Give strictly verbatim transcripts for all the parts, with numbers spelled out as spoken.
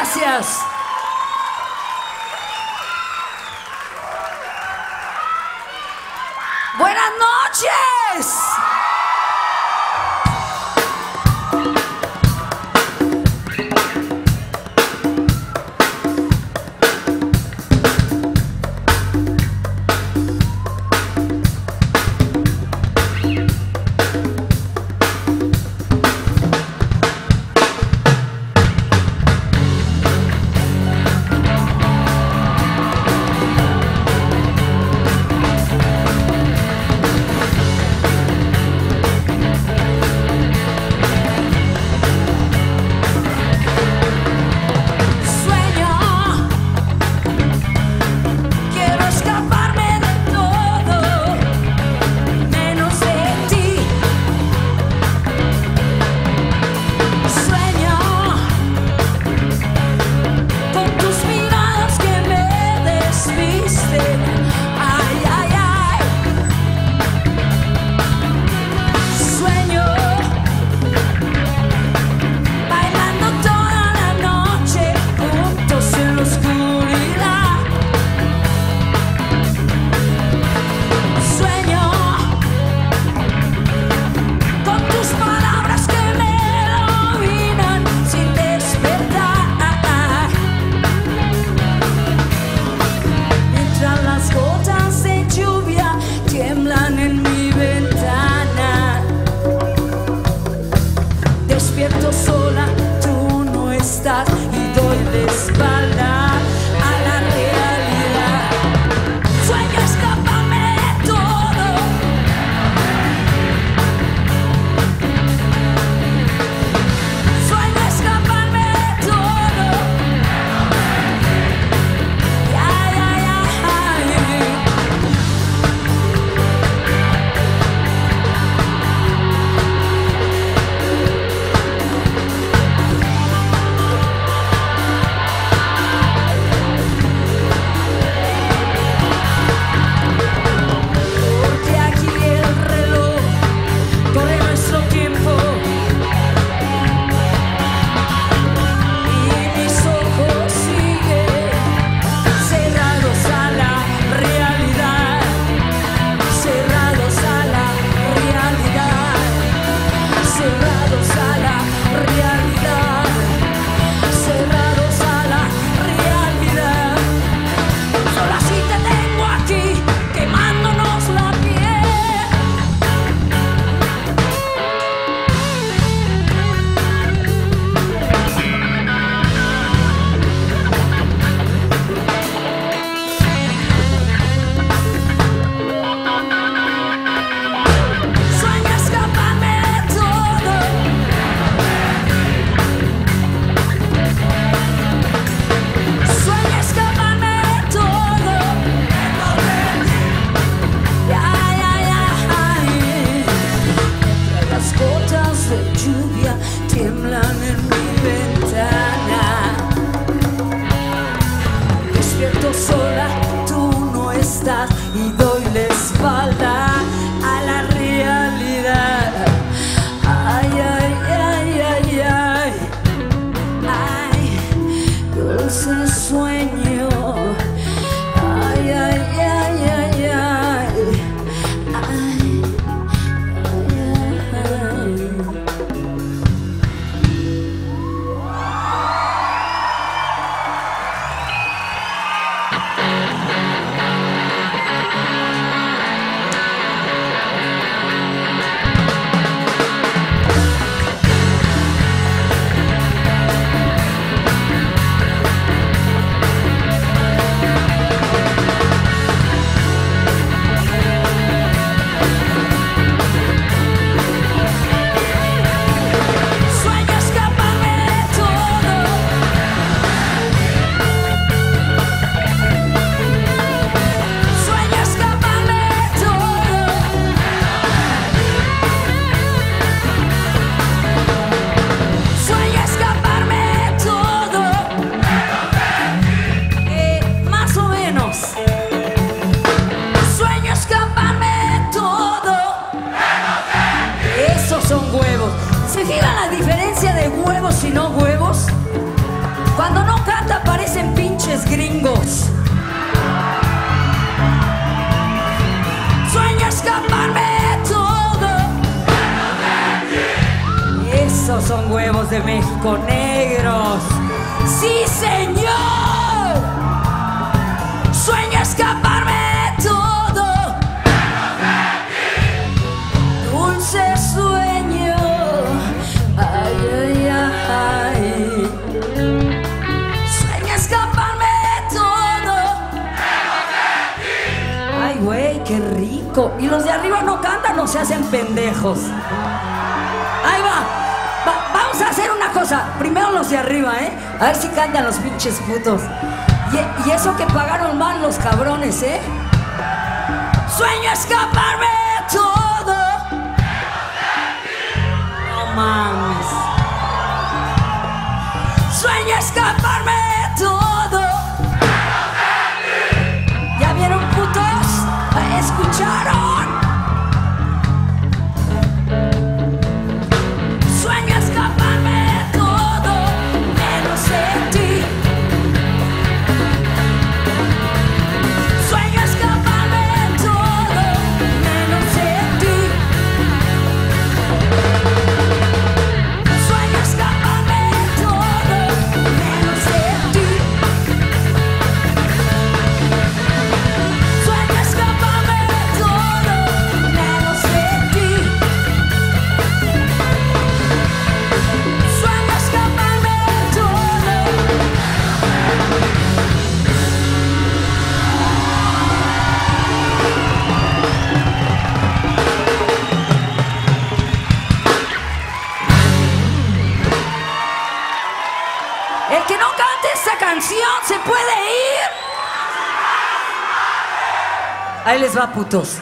gracias. Buenas noches. pinches gringos. Sueño escaparme de todo. Esos son huevos de México negros. ¡Sí, señor! Sueño escaparme de todo. Dulce sueño. Ay, ay, ay. Sueño escaparme de todo. Ay, güey, qué rico. Y los de arriba no cantan o se hacen pendejos. Ahí va. va. Vamos a hacer una cosa. Primero los de arriba, ¿eh? A ver si cantan los pinches putos. Y, y eso que pagaron mal los cabrones, ¿eh? Sueño escaparme de todo. No mames. Sueño escaparme de todo. ¿Ya vieron, putos? ¿Escucharon? Sueño escaparme de todo, menos de ti. Sueño escaparme de todo, menos de ti. Sueño escaparme de todo, menos de ti. Sueño escaparme de todo, menos de ti. Sueño escaparme de todo. El que no cante esta canción se puede ir. Ahí les va, putos.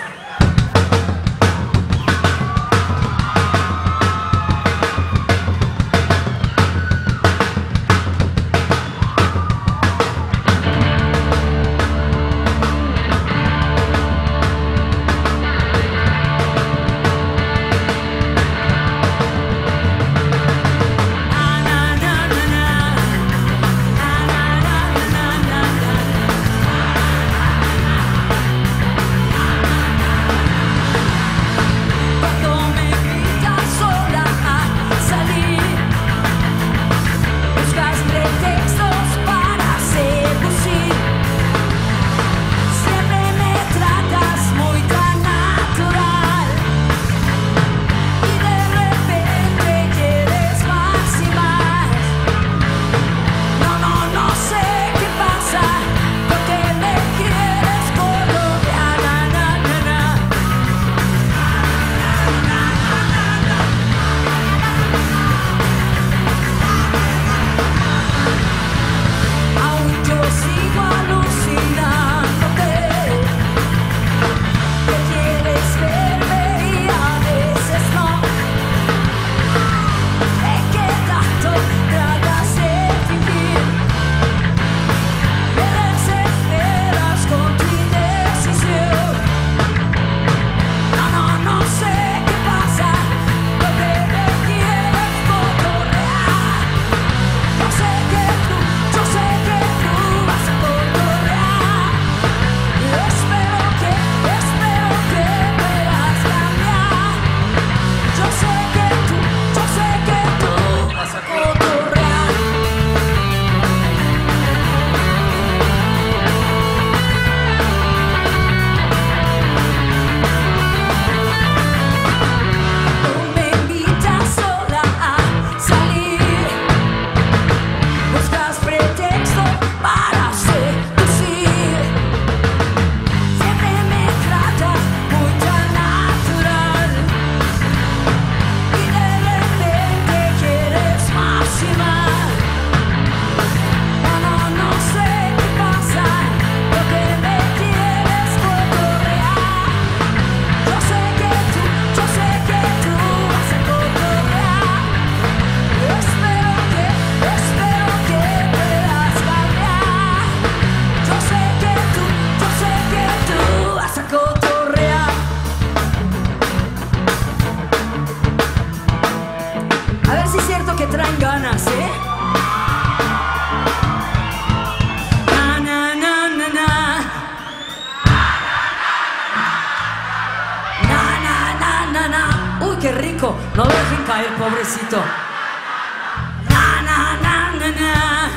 Uy, qué rico. No lo dejen caer, pobrecito. Na, na, na, na, na.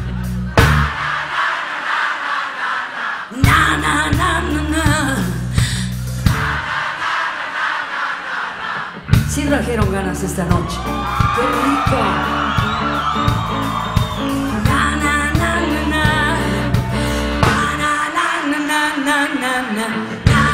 Na, na, na, na, na. Sí trajeron ganas esta noche. Qué rico. Na, na, na, na, na. Na, na, na, na, na, na, na.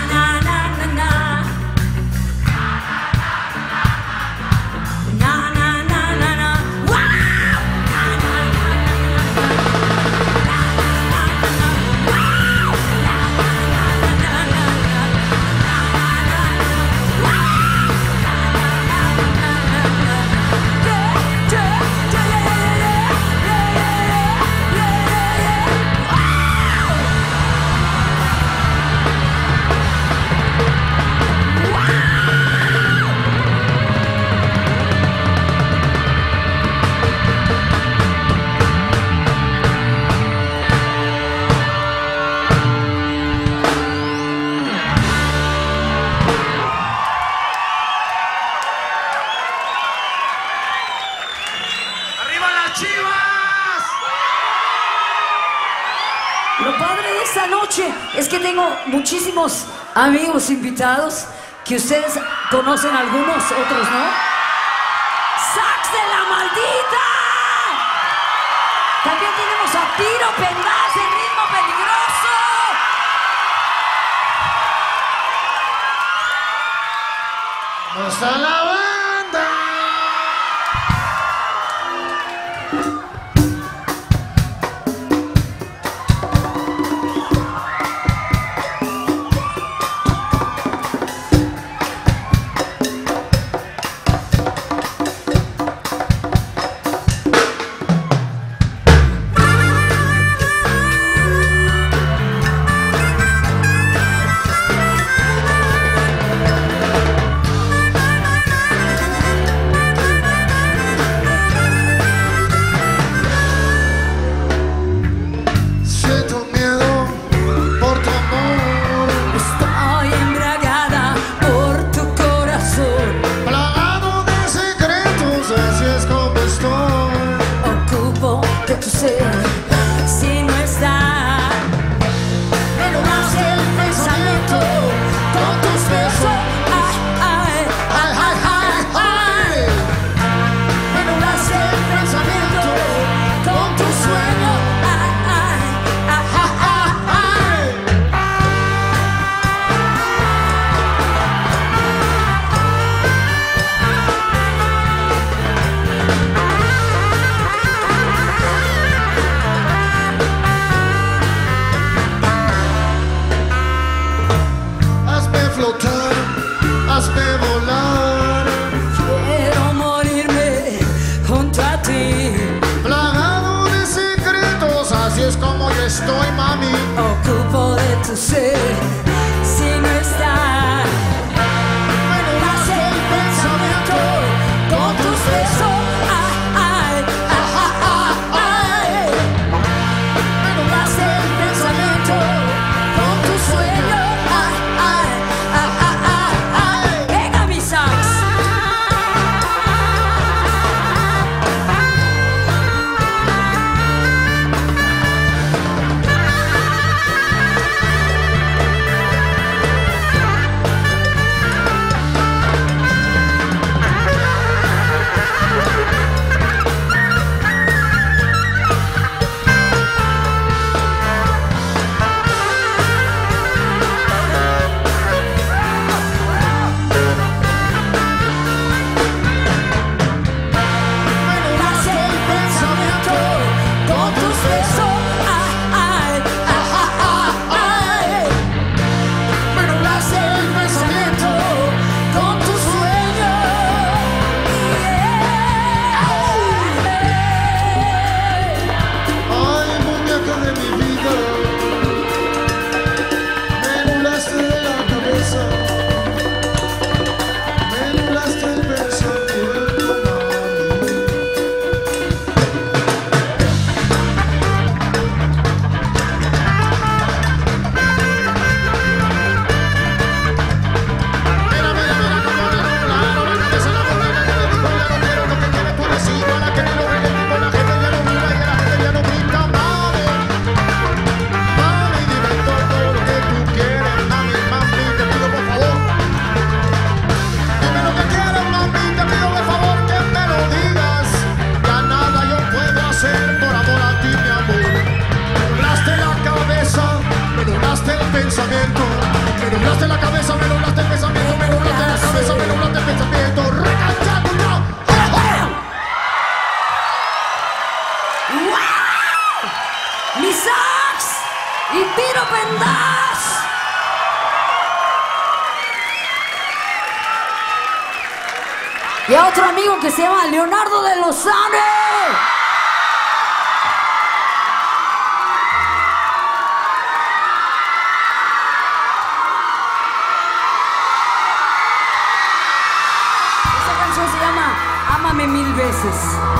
Lo padre de esta noche es que tengo muchísimos amigos invitados que ustedes conocen, algunos, otros no. ¡Sax de la Maldita! También tenemos a Piro Pendaz de Ritmo Peligroso. ¿Cómo está la banda? Si no está, me lo hace el pensamiento con tus besos. Ay, ay, ay, ay, ay, ay. Me lo hace el pensamiento con tus sueños. Ay, ay, ay, ay, ay, flotar, hazme volar. Quiero morirme junto a ti, plagado de secretos, así es como yo estoy, mami. Ocupo de tu ser, si no está, me lo hace el pensamiento con tus besos. Ay, ay, ay, ay, ay. Me lo hace el pensamiento con tus sueños. Y a otro amigo que se llama Leonardo de Lozane. Esta canción se llama Ámame Mil Veces.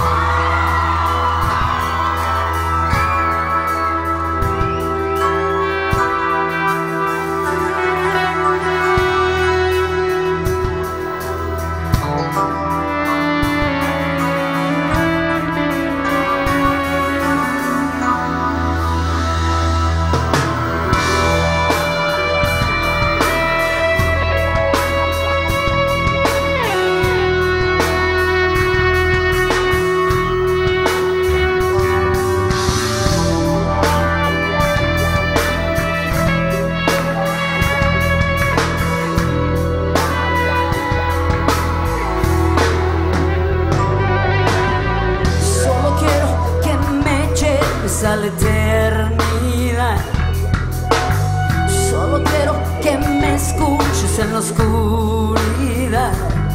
A la eternidad. Solo quiero que me escuches en la oscuridad.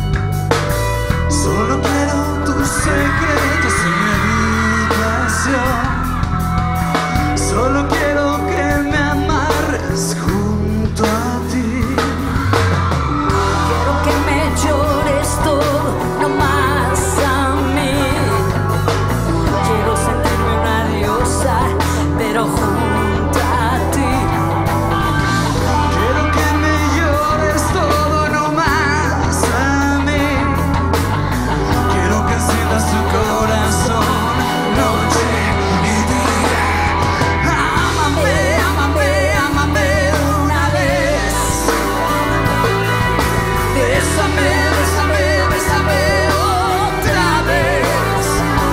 Solo quiero tus secretos en mi habitación. Solo quiero que me amarres junto a ti. Quiero que me llores todo, no más a mí. Quiero sentirme una diosa, pero junto a ti. Quiero que me llores todo, no más a mí. Quiero que sientas tu corazón noche y día. Ámame, ámame, ámame una vez. Bésame, bésame, bésame otra vez.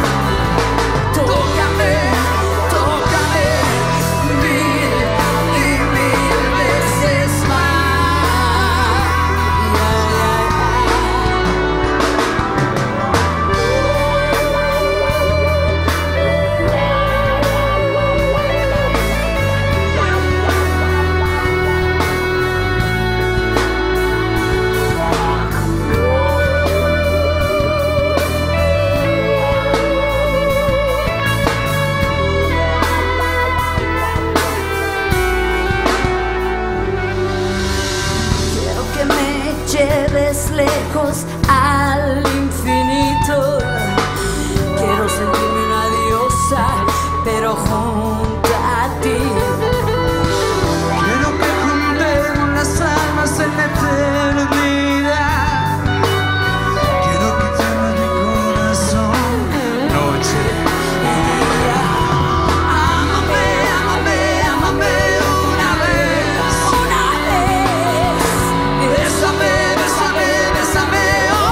Tócame, tócame mil y mil veces más. Quiero que me lleves lejos al infinito. Quiero sentirme una diosa, pero junto a ti. Quiero que juntemos las almas en la eternidad. Quiero que tengas mi corazón noche y día. Ámame, ámame, ámame una vez. Una vez. Bésame, bésame, bésame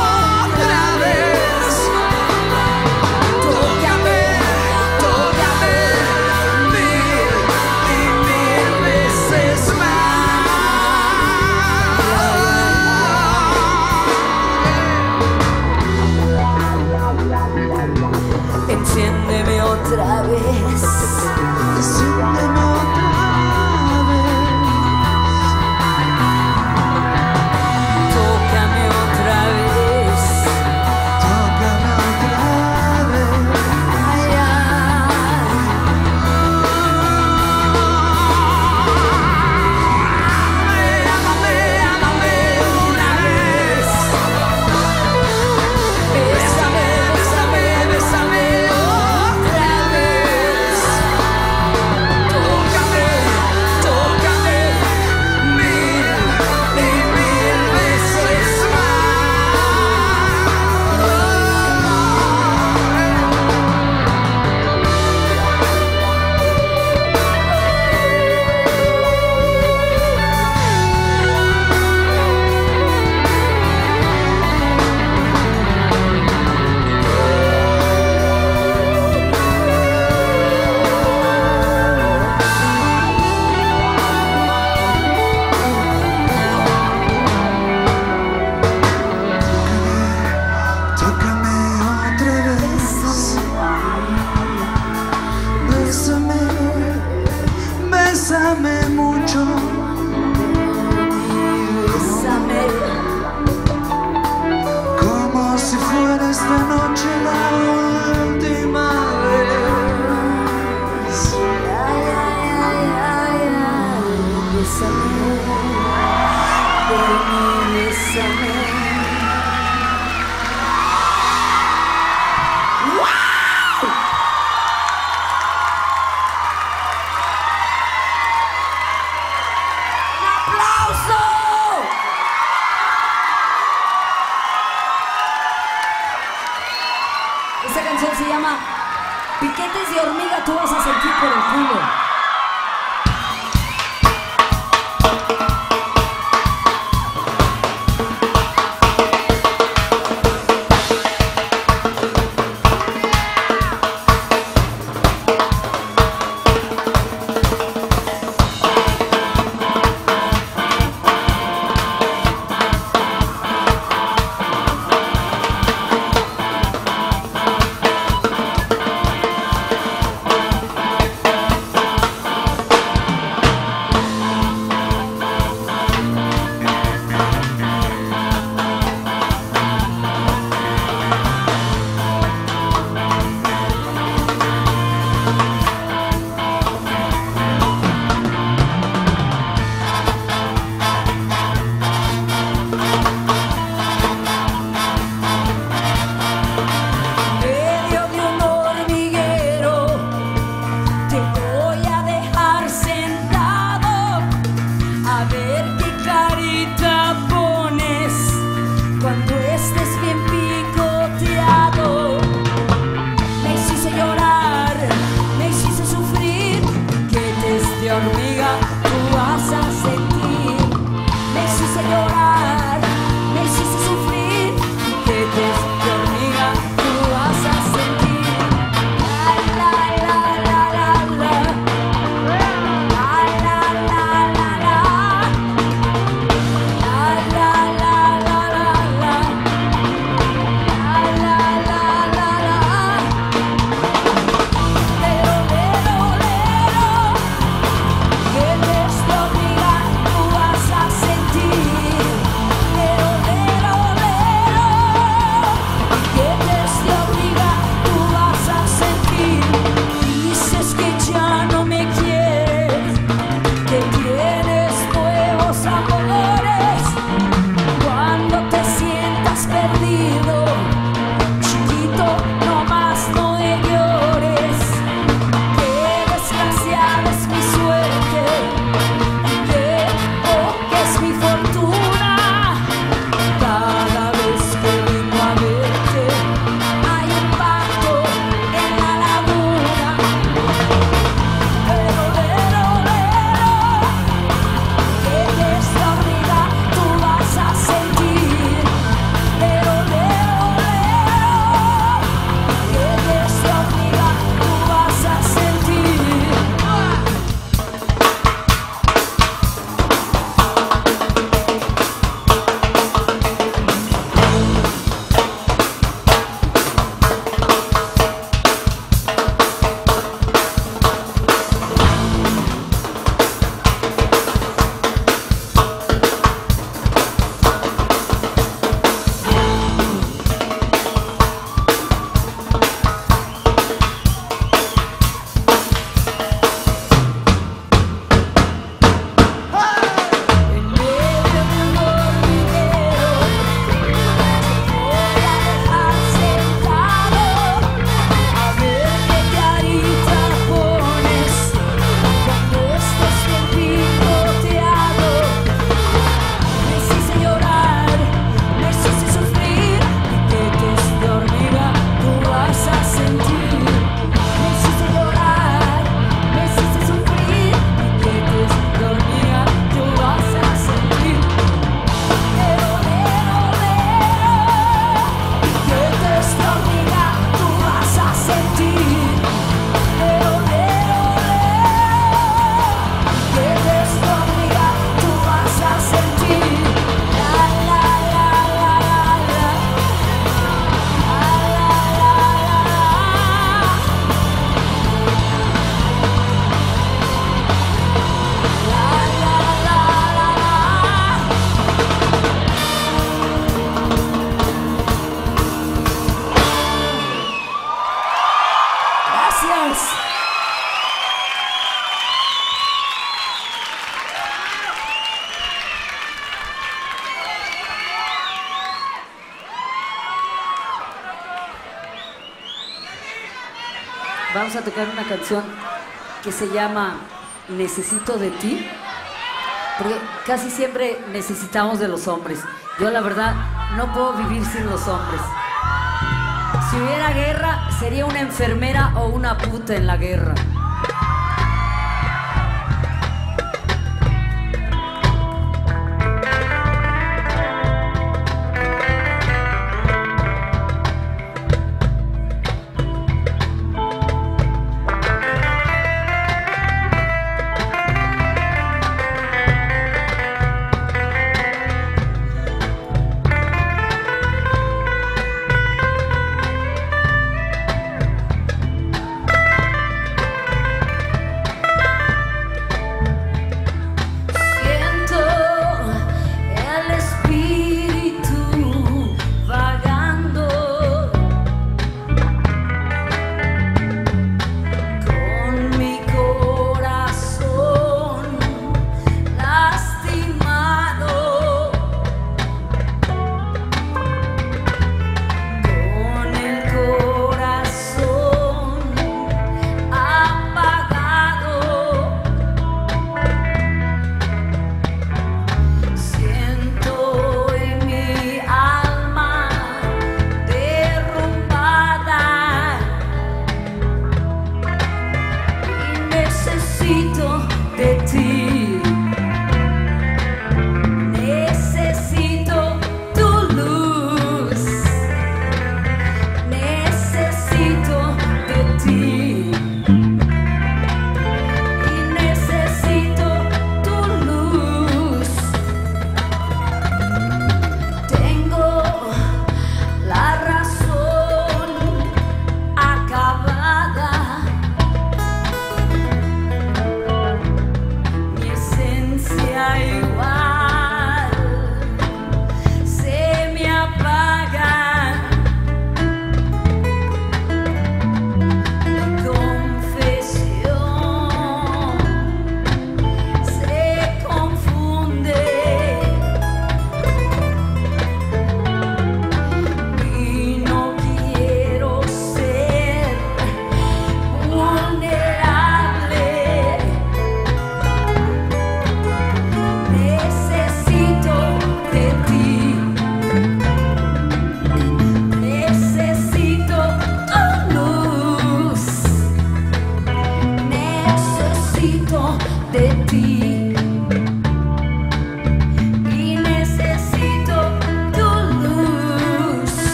canción se llama Piquetes de hormiga, tú vas a sentir por el culo. Vamos a tocar una canción que se llama Necesito de ti, porque casi siempre necesitamos de los hombres. Yo la verdad no puedo vivir sin los hombres. Si hubiera guerra, sería una enfermera o una puta en la guerra.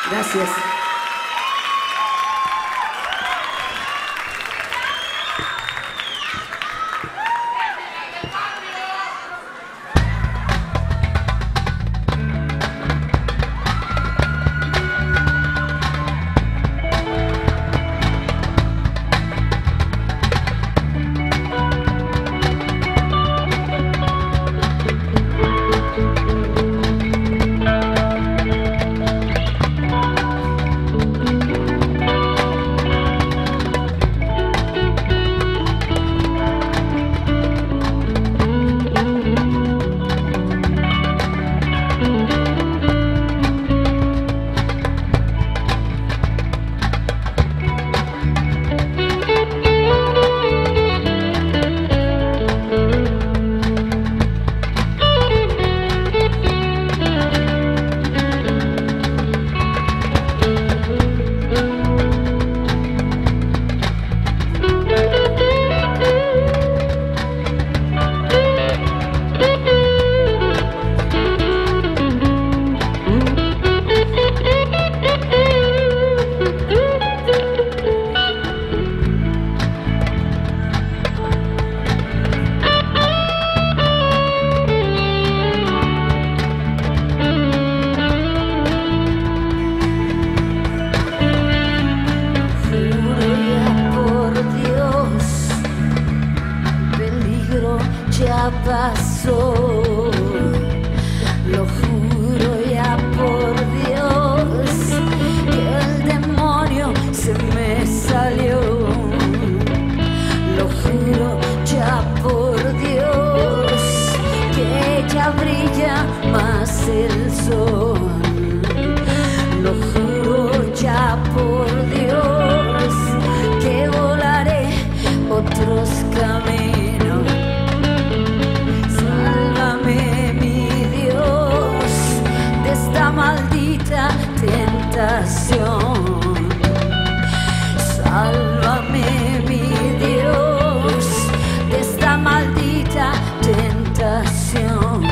Gracias. pasó, lo juro ya por Dios, que el demonio se me salió, lo juro ya por Dios, que ya brilla más el sol, lo juro ya por Dios, que volaré otros caminos. Maldita tentación, sálvame mi Dios de esta maldita tentación.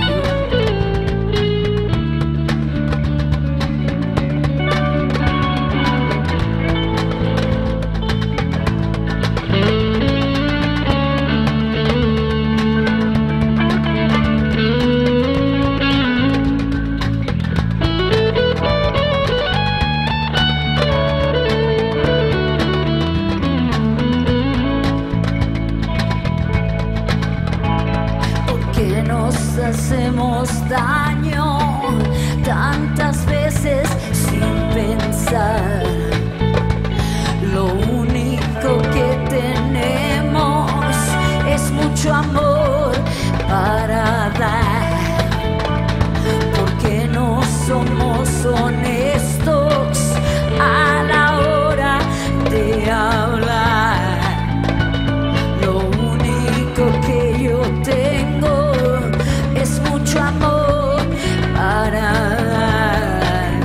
Hacemos daño tantas veces sin pensar. Lo único que tenemos es mucho amor para dar. Porque no somos honestos a la hora de hablar. Lo único que yo tengo es mucho amor para dar.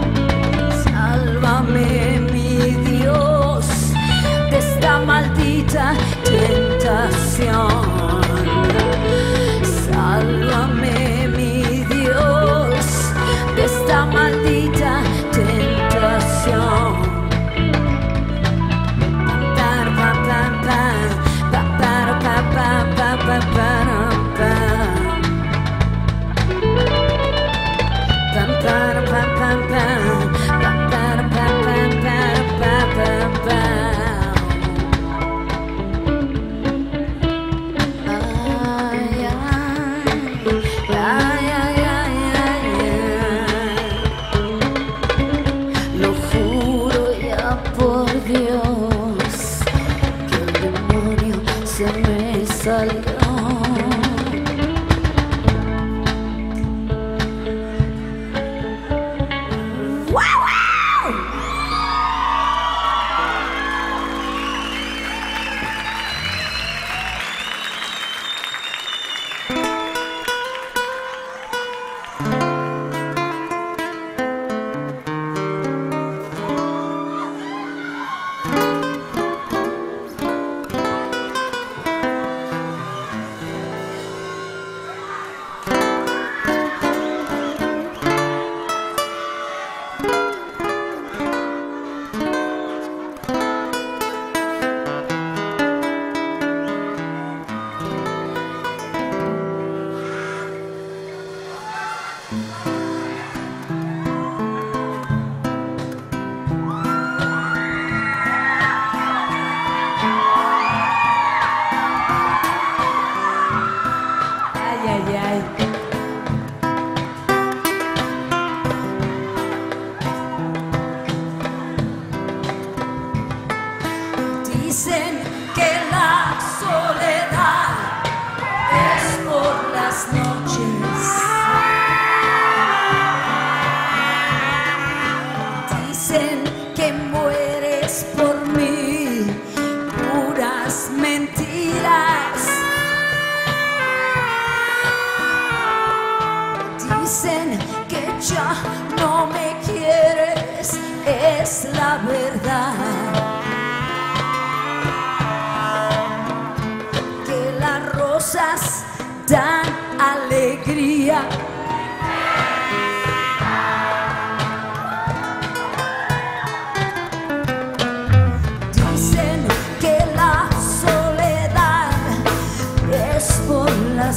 Sálvame mi Dios de esta maldita tentación. Sálvame mi Dios de esta maldita tentación. Lo juro ya por Dios que el demonio se me salió.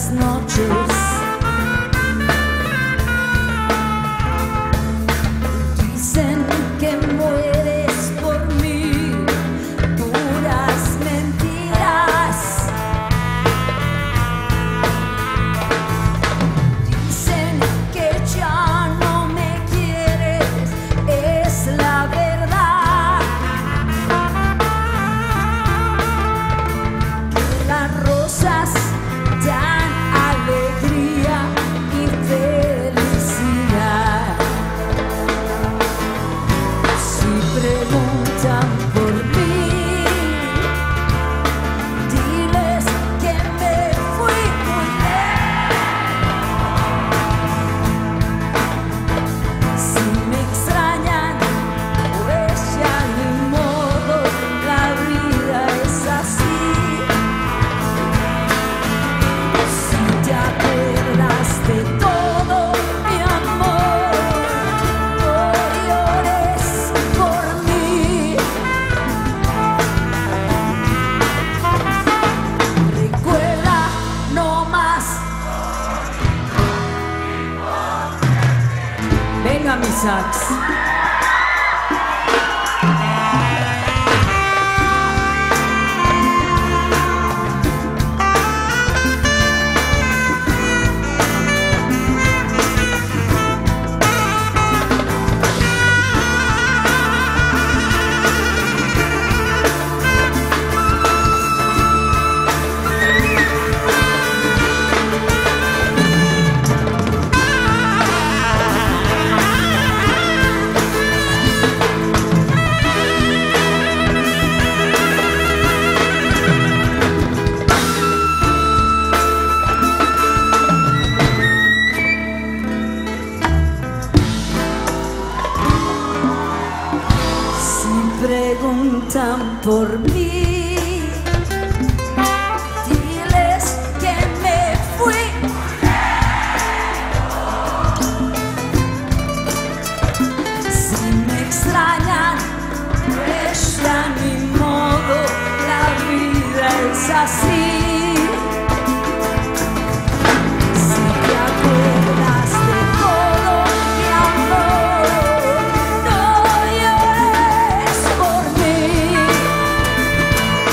las noches. Dicen que mueres por mí, puras mentiras. Dicen que ya no me quieres, es la verdad. Que las rosas dan alegría y felicidad. Si preguntan por mí, diles que me fui muy lejos. Si me extrañan, pues ya ni modo, la vida es así. Si te acuerdas de todo, mi amor, no llores por mí. Recuerda no más. Venga, mi sax. Si preguntan por mí, diles que me fui. Si me extrañan, pues ya ni modo, la vida es así. Si te acuerdas de todo, mi amor, no llores por mí.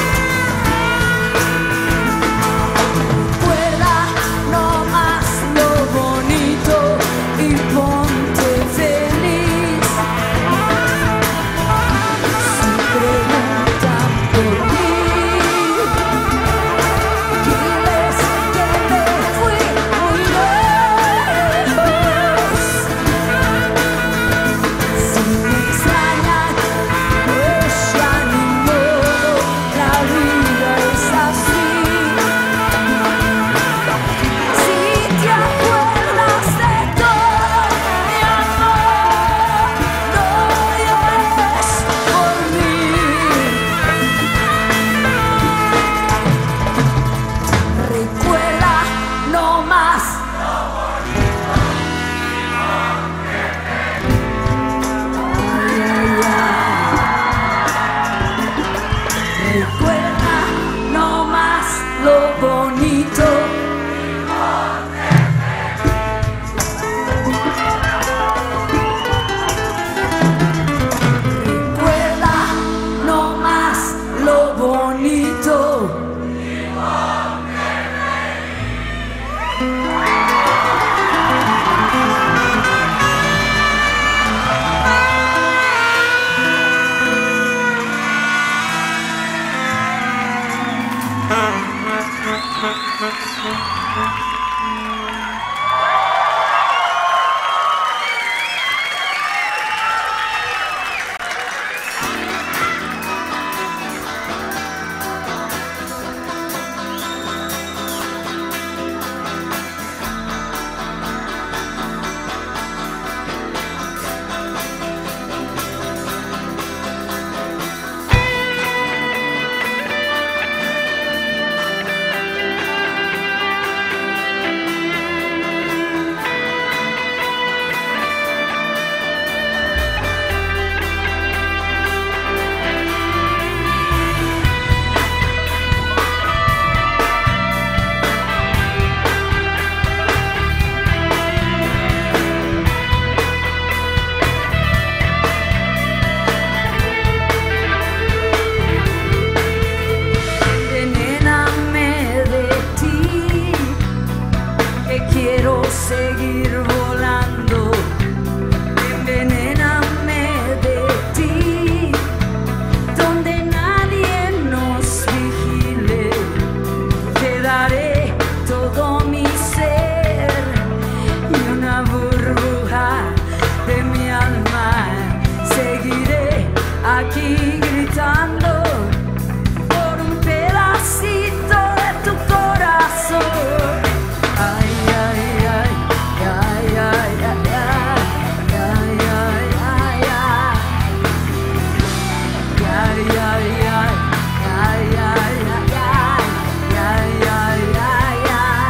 aquí gritando por un pedacito de tu corazón. Ay, ay, ay, ay, ay, ay, ay, ay, ay, ay, ay. Ay, ay, ay, ay, ay, ay, ay, ay, ay, ay, ay.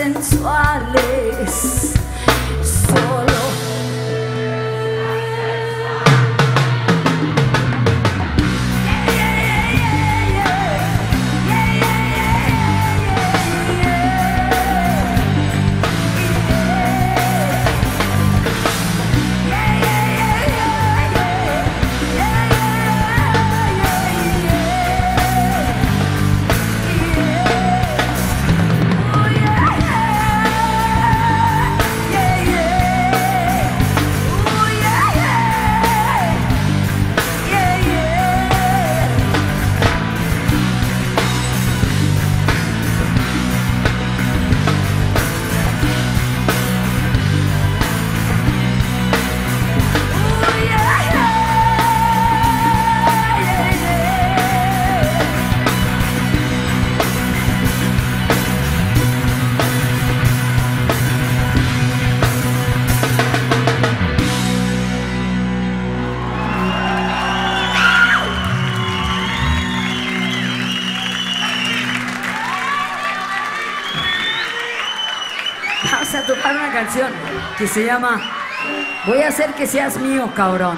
sensuales. Solo vamos a tocar una canción que se llama Voy a hacer que seas mío, cabrón.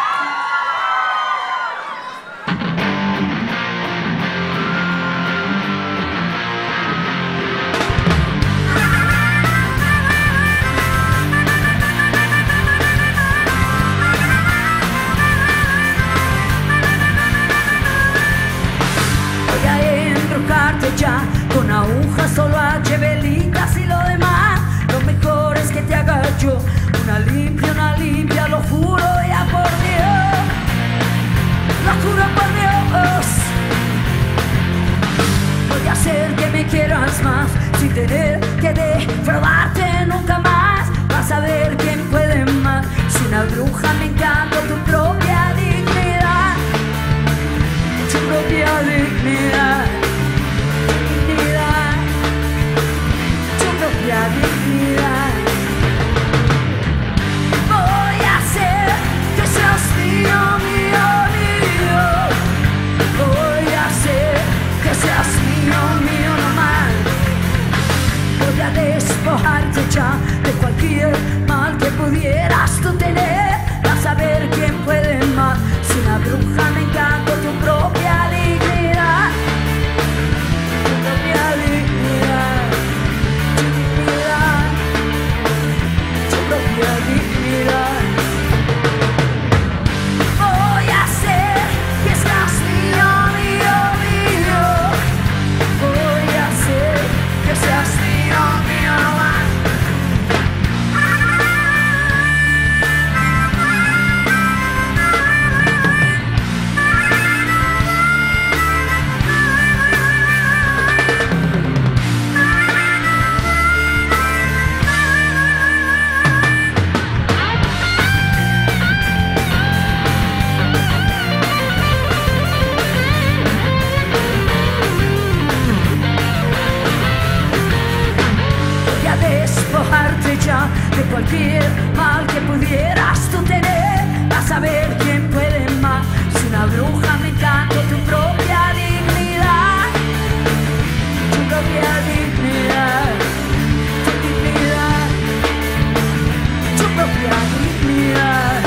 voy a embrujarte ya con agujas, solo H, velitas y lo demás. Lo mejor es que te haga yo una limpia, una limpia, lo juro ya por Dios, lo juro por Dios. Voy a hacer que me quieras más, sin tener que defraudarte nunca más. Vas a ver quién puede más, si una bruja me encanta tu propia dignidad, tu propia dignidad, dignidad, tu propia dignidad. Voy a hacer que seas mío, mío, mío. Voy a hacer que seas mío, mío nomás. Voy a despojarte ya de cualquier mal que pudieras tú tener. Vas a ver quién puede más, si una bruja me encanta tu propia dignidad, tu propia dignidad, tu dignidad, tu propia dignidad. Voy a hacer que seas mío, mío, mío. Voy a hacer que seas mío, mío nomás. Voy a despojarte ya de cualquier mal que pudieras tú tener. Vas a ver quién puede más, si una bruja me encanta tu propia dignidad, tu propia dignidad, tu dignidad, tu propia dignidad.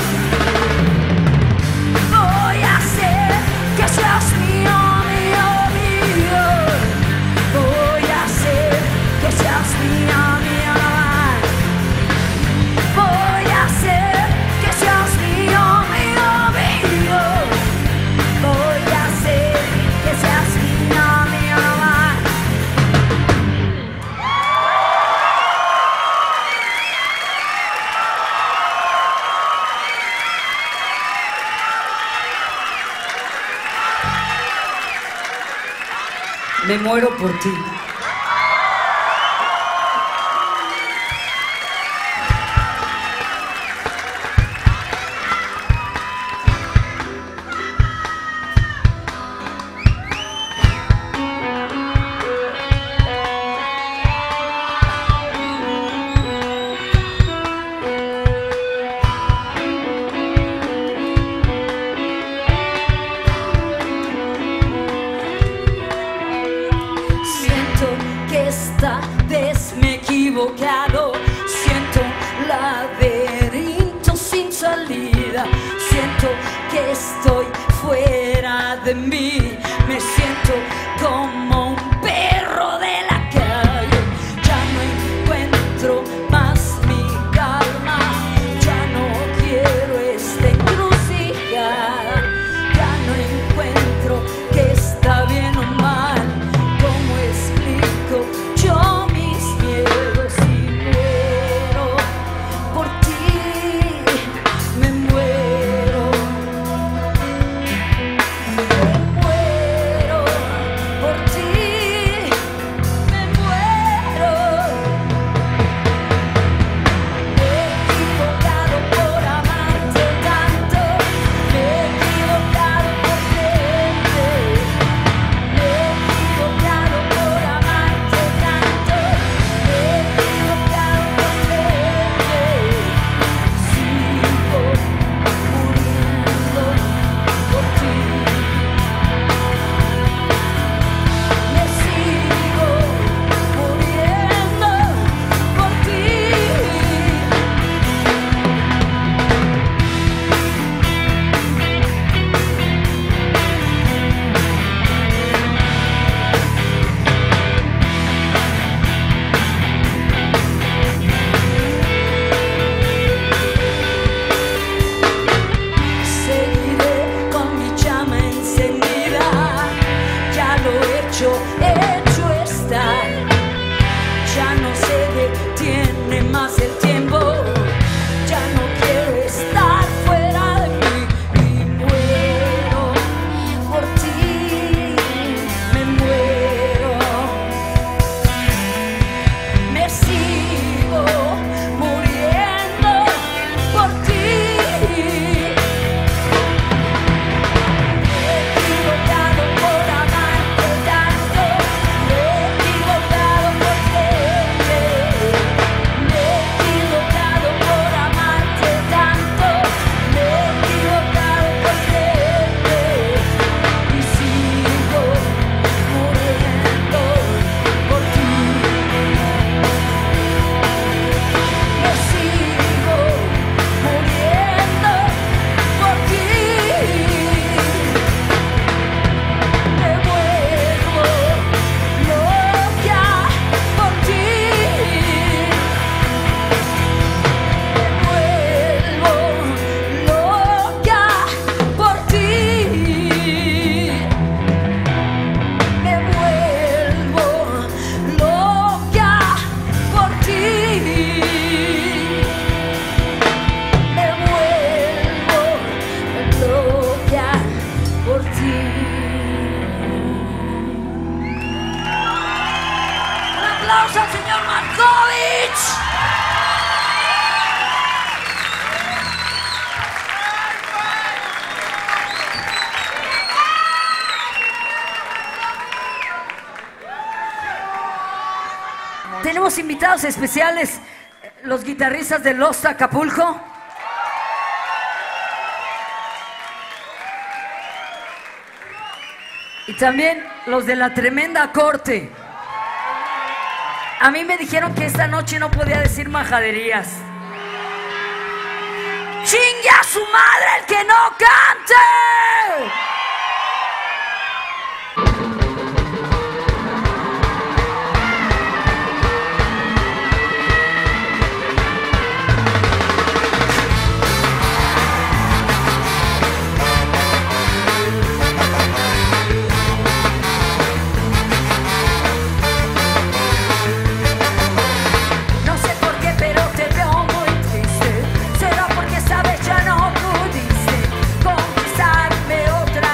Voy a hacer que seas mío, mío, mío. Voy a hacer que seas mío, mío nomás. Voy a hacer que seas mío, mío, mío. Voy a hacer que seas mío, mío nomás. Me muero por ti. Siento que esta vez me equivocado. Siento un laberinto sin salida. Siento que estoy fuera de mí. Me siento como un perro de la calle. Ya no encuentro más mi calma. Ya no quiero esta encrucijada. Ya no encuentro que está bien o mal. ¿Cómo explico yo mis miedos? Y muero por ti, me muero. Me muero por ti, me muero. Me he equivocado por amarte tanto. Me he equivocado por creerte. Me he equivocado por amarte tanto. Me he equivocado por creerte. Sigo muriendo por ti. Me sigo muriendo por ti. Seguiré con mi llama encendida. Ya lo hecho, hecho está. Ya no se detiene más el tiempo. Ya no quiero estar fuera de mí. Y muero por ti, me muero. Me sigo muriendo por ti. Me he equivocado por amarte tanto. Me he equivocado por creerte. Me he equivocado por amarte tanto. Me he equivocado por creerte. Y sigo muriendo por ti. Me sigo muriendo por ti. Me vuelvo loca por ti. Me vuelvo loca por ti. Me vuelvo loca por ti. Me vuelvo loca por ti. Un aplauso al señor Markovich. Tenemos invitados especiales, los guitarristas de Lost Acapulco. Y también los de La Tremenda Corte. A mí me dijeron que esta noche no podía decir majaderías. ¡Chingue a su madre el que no cante! No sé por qué, pero te veo muy triste. Será porque sabes ya no pudiste conquistarme otra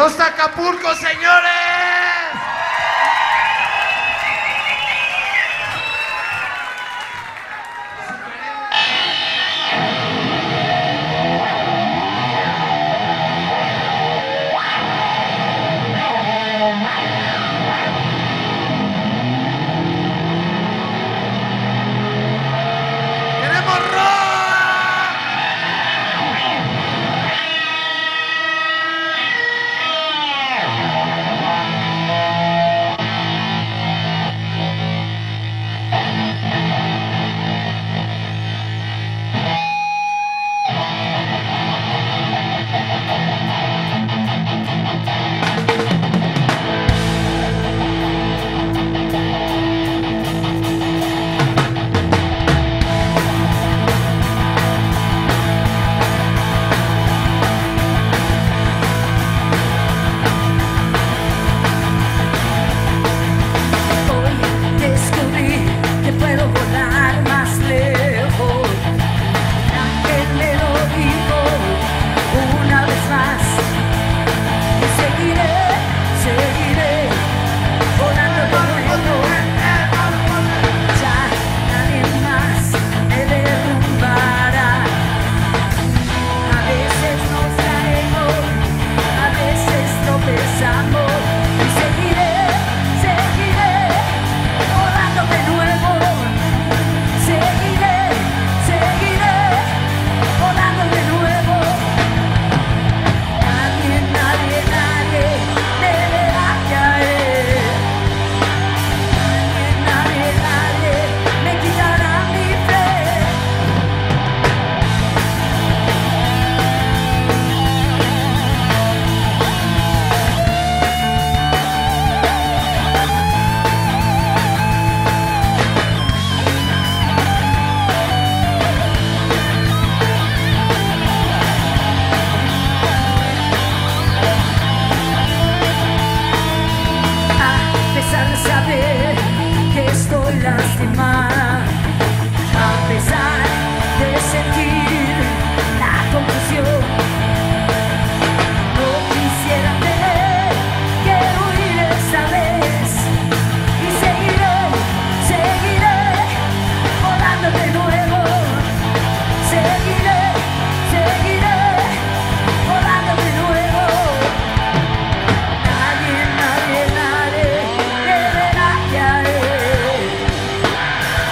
Costa Acapulco, señores. lastimar, a pesar de sentir la confusión. No quisiera tener que huir esta vez y seguiré, seguiré volando de nuevo. Seguiré, seguiré volando de nuevo. Nadie, nadie, nadie deberá caer.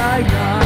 ay, ay.